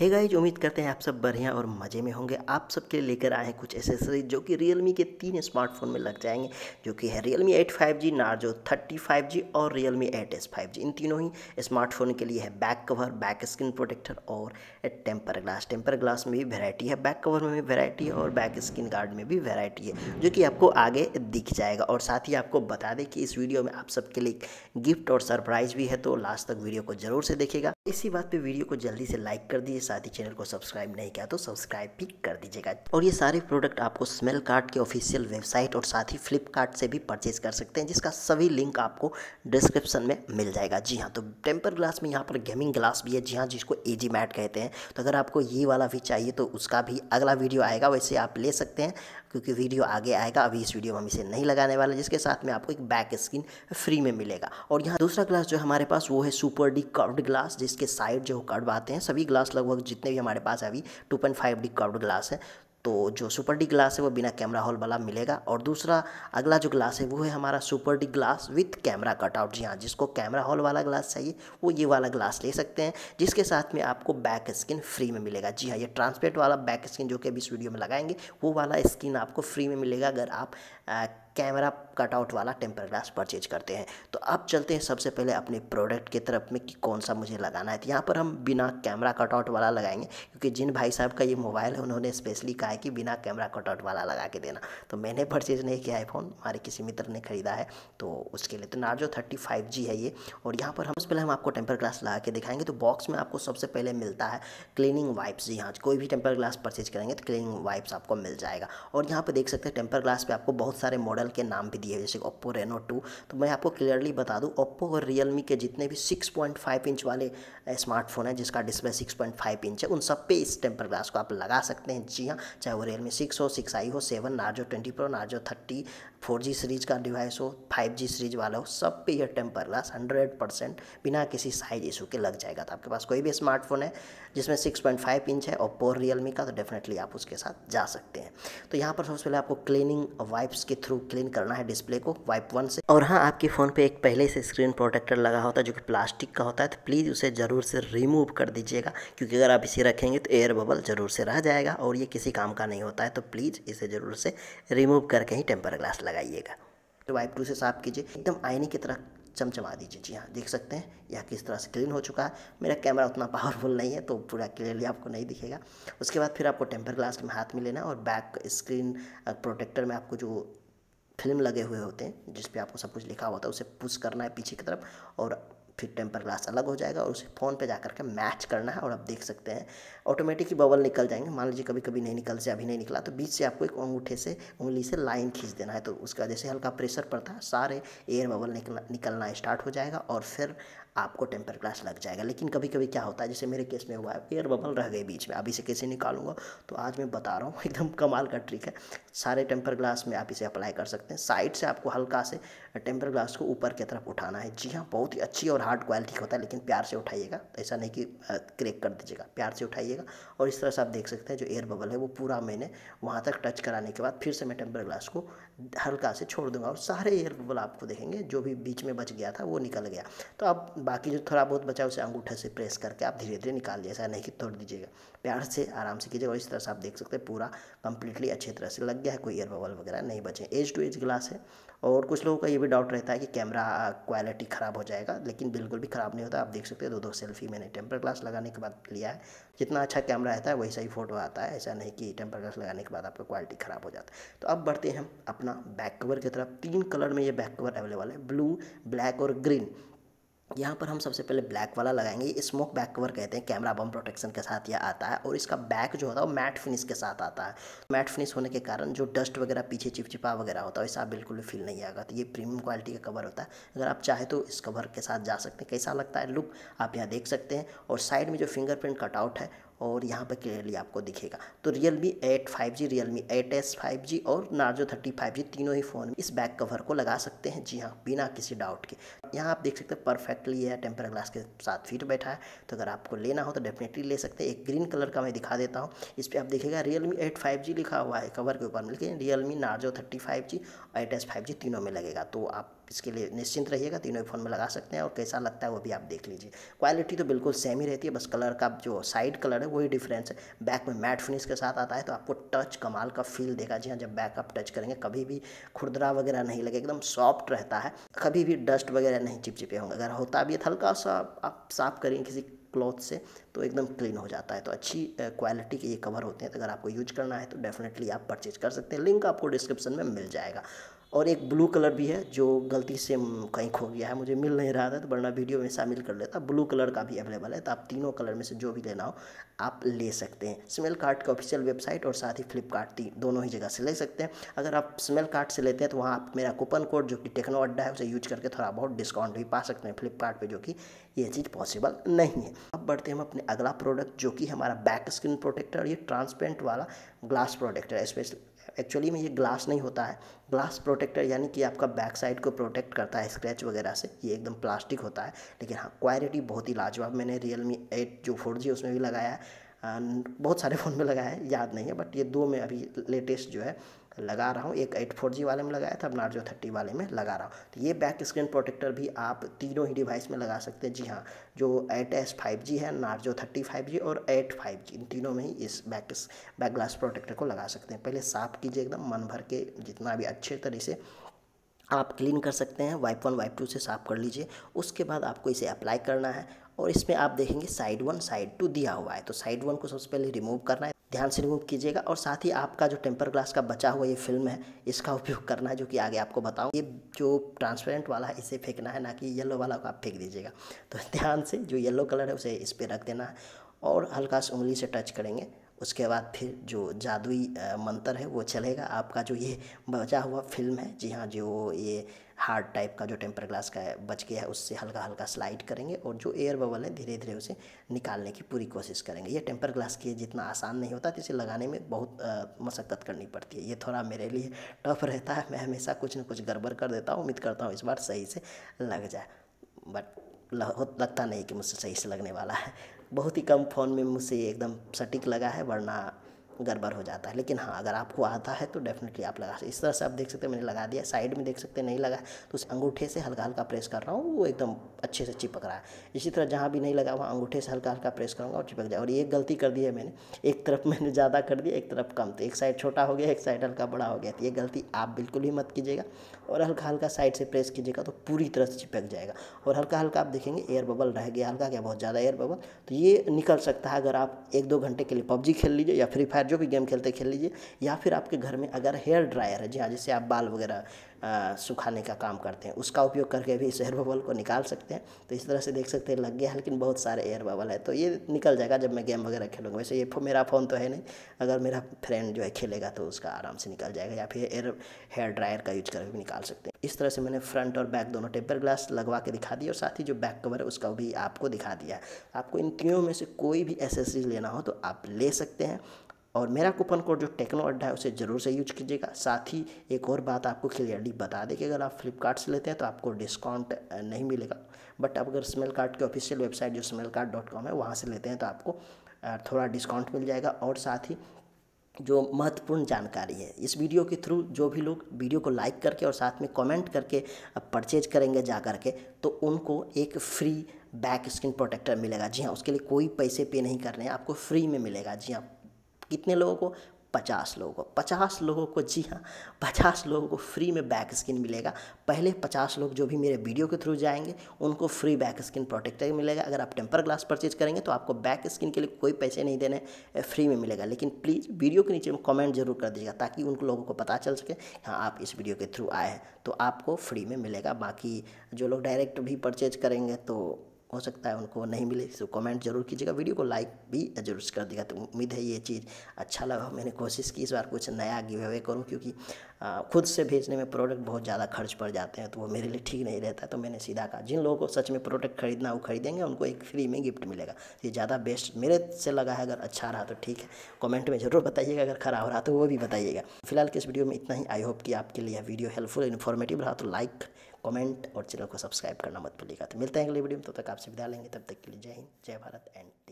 Hey guys, उम्मीद करते हैं आप सब बढ़िया और मज़े में होंगे। आप सबके लिए लेकर आए हैं कुछ एसेसरीज जो कि Realme के 3 स्मार्टफोन में लग जाएंगे, जो कि है Realme 8 5G, Narzo 30 5G और Realme 8S 5G। इन तीनों ही स्मार्टफोन के लिए है back cover, back screen protector और टेम्पर ग्लास। टेम्पर ग्लास में भी वैरायटी है, बैक कवर में भी वैरायटी है और बैक स्क्रीन गार्ड में भी वैरायटी है, जो कि आपको आगे दिख जाएगा। और साथ ही आपको बता दें कि इस वीडियो में आप सबके लिए गिफ्ट और सरप्राइज भी है, तो लास्ट तक वीडियो को जरूर से देखिएगा। इसी बात पे वीडियो को जल्दी से लाइक कर दीजिए, साथ ही चैनल को सब्सक्राइब नहीं किया तो सब्सक्राइब भी कर दीजिएगा। और ये सारे प्रोडक्ट आपको स्मेल कार्ट के ऑफिशियल वेबसाइट और साथ ही फ्लिपकार्ट से भी परचेज कर सकते हैं, जिसका सभी लिंक आपको डिस्क्रिप्शन में मिल जाएगा। जी हाँ, तो टेम्पर ग्लास में यहाँ पर गेमिंग ग्लास भी है, जी हाँ, जिसको एजी मैट कहते हैं। तो अगर आपको ये वाला भी चाहिए तो उसका भी अगला वीडियो आएगा, वैसे आप ले सकते हैं क्योंकि वीडियो आगे आएगा। अभी इस वीडियो में हम इसे नहीं लगाने वाले, जिसके साथ में आपको एक बैक स्क्रीन फ्री में मिलेगा। और यहाँ दूसरा ग्लास जो हमारे पास वो है सुपर डी कर्व्ड ग्लास, जिसके साइड जो कर्व आते हैं। सभी ग्लास लगभग जितने भी हमारे पास अभी 2.5D कर्व्ड ग्लास है। तो जो सुपर डी ग्लास है वो बिना कैमरा होल वाला मिलेगा। और दूसरा अगला जो ग्लास है वो है हमारा super D glass with camera cutout. जी हाँ, जिसको कैमरा होल वाला ग्लास चाहिए वो ये वाला ग्लास ले सकते हैं, जिसके साथ में आपको बैक स्क्रीन फ्री में मिलेगा। जी हाँ, ये ट्रांसपेरेंट वाला बैक स्क्रीन जो कि अभी इस वीडियो में लगाएंगे वो वाला स्क्रीन आपको फ्री में मिलेगा अगर आप कैमरा कटआउट वाला टेम्पर ग्लास परचेज करते हैं। तो अब चलते हैं सबसे पहले अपने प्रोडक्ट की तरफ में कि कौन सा मुझे लगाना है। तो यहाँ पर हम बिना कैमरा कटआउट वाला लगाएंगे, क्योंकि जिन भाई साहब का ये मोबाइल है उन्होंने स्पेशली कहा है कि बिना कैमरा कटआउट वाला लगा के देना। तो मैंने परचेज नहीं किया है फ़ोन, हमारे किसी मित्र ने खरीदा है तो उसके लिए। तो नार्जो 30 5G है ये। और यहाँ पर सबसे पहले हम आपको टेम्पर ग्लास लगा के दिखाएंगे। तो बॉक्स में आपको सबसे पहले मिलता है क्लीनिंग वाइप्स। जी हाँ, कोई भी टेम्पर ग्लास परचेज करेंगे तो क्लीनिंग वाइप्स आपको मिल जाएगा। और यहाँ पर देख सकते हैं टेम्पर ग्लास पे आपको बहुत सारे मॉडल के नाम भी दिए, जैसे ओप्पो रेनो 2। तो मैं आपको क्लियरली बता दूं, ओप्पो और रियलमी के जितने भी 6.5 इंच वाले स्मार्टफोन है जिसका डिस्प्ले 6.5 इंच है, उन सब पे इस टेम्पर ग्लास को आप लगा सकते हैं। जी हाँ, चाहे वो रियलमी 6 हो, 6i हो, 7, Narzo 20 pro, Narzo 30, 4G series का डिवाइस हो, 5G सीरीज वाला हो, सब पे यह टेम्पर ग्लास 100% बिना किसी साइज इशू के लग जाएगा। तो आपके पास कोई भी स्मार्टफोन है जिसमें 6.5 इंच है ओप्पो और रियलमी का, तो डेफिनेटली आप उसके साथ जा सकते हैं। तो यहाँ पर सबसे पहले आपको क्लीनिंग वाइप्स के थ्रू क्लीन करना है डिस्प्ले को वाइप 1 से। और हाँ, आपके फ़ोन पे एक पहले से स्क्रीन प्रोटेक्टर लगा होता है जो कि प्लास्टिक का होता है, तो प्लीज़ उसे ज़रूर से रिमूव कर दीजिएगा, क्योंकि अगर आप इसे रखेंगे तो एयर बबल ज़रूर से रह जाएगा और ये किसी काम का नहीं होता है। तो प्लीज़ इसे ज़रूर से रिमूव करके ही टेम्पर ग्लास लगाइएगा। तो वाइप 2 से साफ कीजिए, एकदम आईने की तरह चमचमा दीजिए। जी हाँ, देख सकते हैं यह किस तरह से क्लीन हो चुका है। मेरा कैमरा उतना पावरफुल नहीं है तो पूरा क्लियरली आपको नहीं दिखेगा। उसके बाद फिर आपको टेम्पर ग्लास में हाथ में लेना और बैक स्क्रीन प्रोटेक्टर में आपको जो फिल्म लगे हुए होते हैं जिस पे आपको सब कुछ लिखा होता है उसे पुश करना है पीछे की तरफ, और फिर टेम्पर ग्लास अलग हो जाएगा और उसे फ़ोन पे जा कर के मैच करना है। और आप देख सकते हैं ऑटोमेटिक ही बबल निकल जाएंगे। मान लीजिए कभी कभी नहीं निकल से अभी नहीं निकला तो बीच से आपको एक अंगूठे से उंगली से लाइन खींच देना है, तो उसका जैसे हल्का प्रेशर पड़ता है सारे एयर बबल निकलना स्टार्ट हो जाएगा और फिर आपको टेम्पर ग्लास लग जाएगा। लेकिन कभी कभी क्या होता है, जैसे मेरे केस में हुआ है, एयर बबल रह गए बीच में। अब इसे कैसे निकालूंगा, तो आज मैं बता रहा हूँ, एकदम कमाल का ट्रिक है। सारे टेम्पर ग्लास में आप इसे अप्लाई कर सकते हैं। साइड से आपको हल्का से टेम्पर ग्लास को ऊपर की तरफ उठाना है। जी हाँ, बहुत ही अच्छी और हार्ड क्वालिटी होता है, लेकिन प्यार से उठाइएगा, ऐसा नहीं कि क्रैक कर दीजिएगा, प्यार से उठाइएगा। और इस तरह से आप देख सकते हैं जो एयर बबल है वो पूरा मैंने वहाँ तक टच कराने के बाद फिर से मैं टेम्पर ग्लास को हल्का से छोड़ दूंगा और सारे एयर बबल आपको देखेंगे जो भी बीच में बच गया था वो निकल गया। तो अब बाकी जो थोड़ा बहुत बचा उसे अंगूठे से प्रेस करके आप धीरे धीरे निकाल लीजिए, ऐसा नहीं कि तोड़ दीजिएगा, प्यार से आराम से कीजिएगा। और इस तरह से आप देख सकते हैं पूरा कंप्लीटली अच्छी तरह से लग गया है, कोई एयर बबल वगैरह नहीं बचे। एज टू एज ग्लास है। और कुछ लोगों का ये भी डाउट रहता है कि कैमरा क्वालिटी ख़राब हो जाएगा, लेकिन बिल्कुल भी ख़राब नहीं होता। आप देख सकते हैं 2-2 सेल्फी मैंने टेम्पर ग्लास लगाने के बाद लिया है। जितना अच्छा कैमरा रहता है वैसा ही फ़ोटो आता है, ऐसा नहीं कि टेम्पर ग्लास लगाने के बाद आपका क्वालिटी ख़राब हो जाता है। तो अब बढ़ते हैं हम अपना बैक कवर की तरफ। 3 कलर में ये बैक कवर अवेलेबल है, ब्लू, ब्लैक और ग्रीन। यहाँ पर हम सबसे पहले ब्लैक वाला लगाएंगे। ये स्मोक बैक कवर कहते हैं, कैमरा बम प्रोटेक्शन के साथ यह आता है। और इसका बैक जो होता है वो मैट फिनिश के साथ आता है। मैट फिनिश होने के कारण जो डस्ट वगैरह पीछे चिपचिपा वगैरह होता है वैसा बिल्कुल भी फील नहीं आएगा। तो ये प्रीमियम क्वालिटी का कवर होता है। अगर आप चाहे तो इस कवर के साथ जा सकते हैं। कैसा लगता है लुक आप यहाँ देख सकते हैं। और साइड में जो फिंगरप्रिंट कटआउट है और यहाँ पर क्लियरली आपको दिखेगा। तो Realme 8 5G, Realme 8S 5G और Narzo 30 5G तीनों ही फ़ोन इस बैक कवर को लगा सकते हैं। जी हाँ, बिना किसी डाउट के। यहाँ आप देख सकते हैं परफेक्टली यह टेम्पर ग्लास के साथ फिट बैठा है। तो अगर आपको लेना हो तो डेफिनेटली ले सकते हैं। एक ग्रीन कलर का मैं दिखा देता हूँ, इस पर आप देखिएगा Realme 8 5G लिखा हुआ है कवर के ऊपर, लेकिन Realme Narzo 30 5G और 8S 5G तीनों में लगेगा। तो आप इसके लिए निश्चिंत रहिएगा, तीनों ही फ़ोन में लगा सकते हैं और कैसा लगता है वो भी आप देख लीजिए। क्वालिटी तो बिल्कुल सेम ही रहती है, बस कलर का जो साइड कलर है वही डिफरेंस है। बैक में मैट फिनिश के साथ आता है तो आपको टच कमाल का फील देगा। जी हाँ, जब बैक आप टच करेंगे कभी भी खुरदरा वगैरह नहीं लगे, एकदम सॉफ्ट रहता है, कभी भी डस्ट वगैरह नहीं चिपचिपे होंगे। अगर होता भी है हल्का सा आप साफ करेंगे किसी क्लॉथ से तो एकदम क्लीन हो जाता है। तो अच्छी क्वालिटी के ये कवर होते हैं, तो अगर आपको यूज करना है तो डेफिनेटली आप परचेज कर सकते हैं। लिंक आपको डिस्क्रिप्शन में मिल जाएगा। और एक ब्लू कलर भी है जो गलती से कहीं खो गया है, मुझे मिल नहीं रहा था, तो वरना वीडियो में शामिल कर लेता। ब्लू कलर का भी अवेलेबल है, तो आप तीनों कलर में से जो भी लेना हो आप ले सकते हैं। स्मेल कार्ट का ऑफिशियल वेबसाइट और साथ ही फ्लिपकार्ट दोनों ही जगह से ले सकते हैं। अगर आप स्मेल कार्ट से लेते हैं तो वहाँ आप मेरा कूपन कोड जो कि टेक्नो अड्डा है उसे यूज करके थोड़ा बहुत डिस्काउंट भी पा सकते हैं फ्लिपकार्ट पे, जो कि ये चीज़ पॉसिबल नहीं है। अब बढ़ते हैं हम अपने अगला प्रोडक्ट जो कि हमारा बैक स्क्रीन प्रोटेक्टर। ये ट्रांसपेरेंट वाला ग्लास प्रोटेक्टर है। स्पेशल एक्चुअली में ये ग्लास नहीं होता है, ग्लास प्रोटेक्टर यानी कि आपका बैक साइड को प्रोटेक्ट करता है स्क्रैच वगैरह से। ये एकदम प्लास्टिक होता है, लेकिन हाँ क्वालिटी बहुत ही लाजवाब। मैंने Realme 8 जो 4G उसमें भी लगाया है, बहुत सारे फ़ोन में लगाया है, याद नहीं है, बट ये 2 में अभी लेटेस्ट जो है लगा रहा हूँ। एक 8 4G वाले में लगाया था, अब नार्जो 30 वाले में लगा रहा हूँ। तो ये बैक स्क्रीन प्रोटेक्टर भी आप तीनों ही डिवाइस में लगा सकते हैं। जी हाँ, जो 8S 5G है, नार्जो 30 5G और 8 5G, इन तीनों में ही इस बैक ग्लास प्रोटेक्टर को लगा सकते हैं। पहले साफ़ कीजिए एकदम मन भर के, जितना भी अच्छे तरह से आप क्लीन कर सकते हैं। वाइप 1 वाइप 2 से साफ़ कर लीजिए। उसके बाद आपको इसे अप्लाई करना है और इसमें आप देखेंगे साइड 1 साइड 2 दिया हुआ है, तो साइड 1 को सबसे पहले रिमूव करना है, ध्यान से रिमूव कीजिएगा। और साथ ही आपका जो टेम्पर ग्लास का बचा हुआ ये फिल्म है, इसका उपयोग करना है, जो कि आगे आपको बताऊँ। ये जो ट्रांसपेरेंट वाला है इसे फेंकना है, ना कि येलो वाला को आप फेंक दीजिएगा। तो ध्यान से जो येलो कलर है उसे इस पर रख देना है और हल्का सा उंगली से टच करेंगे। उसके बाद फिर जो जादुई मंत्र है वो चलेगा। आपका जो ये बचा हुआ फिल्म है, जी हाँ, जो ये हार्ड टाइप का जो टेम्पर ग्लास का बच गया है उससे हल्का हल्का स्लाइड करेंगे और जो एयर बबल है धीरे धीरे उसे निकालने की पूरी कोशिश करेंगे। ये टेम्पर ग्लास के जितना आसान नहीं होता, तो इसे लगाने में बहुत मशक्क़त करनी पड़ती है। ये थोड़ा मेरे लिए टफ रहता है, मैं हमेशा कुछ न कुछ गड़बड़ कर देता हूँ। उम्मीद करता हूँ इस बार सही से लग जाए, बट लगता नहीं कि मुझसे सही से लगने वाला है। बहुत ही कम फ़ोन में मुझसे एकदम सटीक लगा है, वरना गड़बड़ हो जाता है। लेकिन हाँ, अगर आपको आता है तो डेफिनेटली आप लगा सकते। इस तरह से आप देख सकते हैं मैंने लगा दिया। साइड में देख सकते हैं नहीं लगा है, तो उस अंगूठे से हल्का हल्का प्रेस कर रहा हूँ, वो एकदम अच्छे से चिपक रहा है। इसी तरह जहाँ भी नहीं लगा वहाँ अंगूठे से हल्का हल्का प्रेस करूँगा और चिपक जाए। और ये गलती कर दी है मैंने, एक तरफ मैंने ज़्यादा कर दिया, एक तरफ कम, तो एक साइड छोटा हो गया, एक साइड हल्का बड़ा हो गया। तो ये गलती आप बिल्कुल ही मत कीजिएगा और हल्का हल्का साइड से प्रेस कीजिएगा तो पूरी तरह से चिपक जाएगा। और हल्का हल्का आप देखेंगे एयर बबल रह गया, हल्का क्या बहुत ज़्यादा एयर बबल, तो ये निकल सकता है। अगर आप 1-2 घंटे के लिए PUBG खेल लीजिए या फ्री फायर जो भी गेम खेलते खेल लीजिए, या फिर आपके घर में अगर हेयर ड्रायर है, जी हाँ, जिससे आप बाल वगैरह सुखाने का काम करते हैं, उसका उपयोग करके भी इस एयर बबल को निकाल सकते हैं। तो इस तरह से देख सकते हैं लग गया, लेकिन बहुत सारे एयर बबल है, तो ये निकल जाएगा जब मैं गेम वगैरह खेलूँगा। वैसे ये मेरा फ़ोन तो है नहीं, अगर मेरा फ्रेंड जो है खेलेगा तो उसका आराम से निकल जाएगा, या फिर हेयर ड्रायर का यूज करके भी निकाल सकते हैं। इस तरह से मैंने फ्रंट और बैक दोनों टेम्पर ग्लास लगवा के दिखा दिया और साथ ही जो बैक कवर है उसका भी आपको दिखा दिया है। आपको इन तीनों में से कोई भी एसेसरीज लेना हो तो आप ले सकते हैं और मेरा कूपन कोड जो टेक्नो अड्डा है उसे ज़रूर से यूज कीजिएगा। साथ ही एक और बात आपको क्लियरली बता दें कि अगर आप फ्लिपकार्ट से लेते हैं तो आपको डिस्काउंट नहीं मिलेगा, बट अगर स्मेल कार्ट के ऑफिशियल वेबसाइट जो smelcart.com है वहाँ से लेते हैं तो आपको थोड़ा डिस्काउंट मिल जाएगा। और साथ ही जो महत्वपूर्ण जानकारी है, इस वीडियो के थ्रू जो भी लोग वीडियो को लाइक करके और साथ में कमेंट करके परचेज करेंगे जा करके, तो उनको एक फ्री बैक स्क्रीन प्रोटेक्टर मिलेगा। जी हाँ, उसके लिए कोई पैसे पे नहीं करने हैं, आपको फ्री में मिलेगा। जी हाँ, कितने लोगों को? 50 लोगों को, 50 लोगों को, जी हाँ 50 लोगों को फ्री में बैक स्क्रीन मिलेगा। पहले 50 लोग जो भी मेरे वीडियो के थ्रू जाएंगे उनको फ्री बैक स्क्रीन प्रोटेक्टर मिलेगा। अगर आप टेम्पर ग्लास परचेज करेंगे तो आपको बैक स्क्रीन के लिए कोई पैसे नहीं देने, फ्री में मिलेगा। लेकिन प्लीज़ वीडियो के नीचे में कमेंट जरूर कर दीजिएगा ताकि उन लोगों को पता चल सके हाँ आप इस वीडियो के थ्रू आए हैं, तो आपको फ्री में मिलेगा। बाकी जो लोग डायरेक्ट भी परचेज करेंगे तो हो सकता है उनको नहीं मिले, तो कमेंट जरूर कीजिएगा, वीडियो को लाइक भी जरूर कर देगा। तो उम्मीद है ये चीज़ अच्छा लगा। मैंने कोशिश की इस बार कुछ नया गिव अवे करूँ, क्योंकि खुद से भेजने में प्रोडक्ट बहुत ज़्यादा खर्च पड़ जाते हैं, तो वो मेरे लिए ठीक नहीं रहता। तो मैंने सीधा कहा जिन लोगों को सच में प्रोडक्ट खरीदना वो खरीदेंगे, उनको एक फ्री में गिफ्ट मिलेगा। ये ज़्यादा बेस्ट मेरे से लगा है। अगर अच्छा रहा तो ठीक है, कमेंट में ज़रूर बताइएगा, अगर खराब रहा तो वो भी बताइएगा। फिलहाल के इस वीडियो में इतना ही। आई होप कि आपके लिए वीडियो हेल्पफुल इन्फॉर्मेटिव रहा, तो लाइक कमेंट और चैनल को सब्सक्राइब करना मत भूलिएगा। तो मिलते हैं अगले वीडियो में, तब तक आपसे विदा लेंगे। तब तक के लिए जय हिंद, जय भारत एंड